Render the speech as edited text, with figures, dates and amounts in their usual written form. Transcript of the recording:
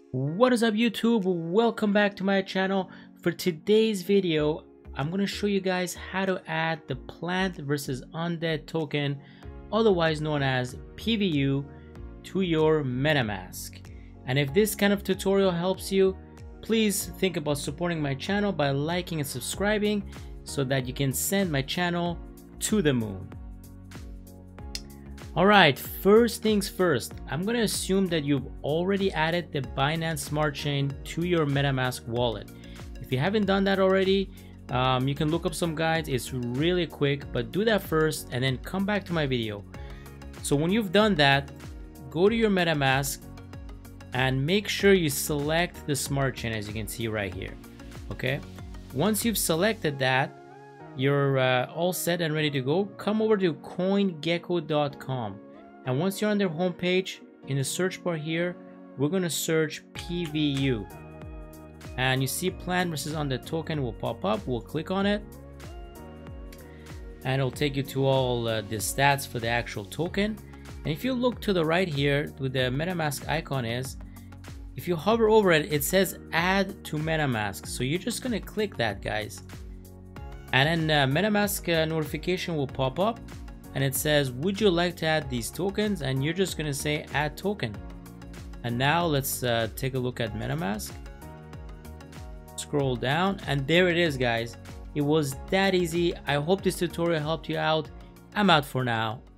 What is up YouTube? Welcome back to my channel. For today's video, I'm going to show you guys how to add the Plant vs Undead token, otherwise known as PVU, to your MetaMask. And if this kind of tutorial helps you, please think about supporting my channel by liking and subscribing so that you can send my channel to the moon. Alright, first things first, I'm going to assume that you've already added the Binance Smart Chain to your MetaMask wallet. If you haven't done that already, you can look up some guides. It's really quick, but do that first and then come back to my video. So when you've done that, go to your MetaMask and make sure you select the Smart Chain, as you can see right here. Okay, once you've selected that, you're all set and ready to go. Come over to coingecko.com, and once you're on their homepage, in the search bar here, we're going to search PVU, and you see Plant vs Undead token will pop up. We'll click on it and it'll take you to all the stats for the actual token. And if you look to the right here with the MetaMask icon is, if you hover over it, it says add to MetaMask. So you're just going to click that, guys. And then MetaMask notification will pop up and it says, would you like to add these tokens? And you're just going to say add token. And now let's take a look at MetaMask. Scroll down and there it is, guys. It was that easy. I hope this tutorial helped you out. I'm out for now.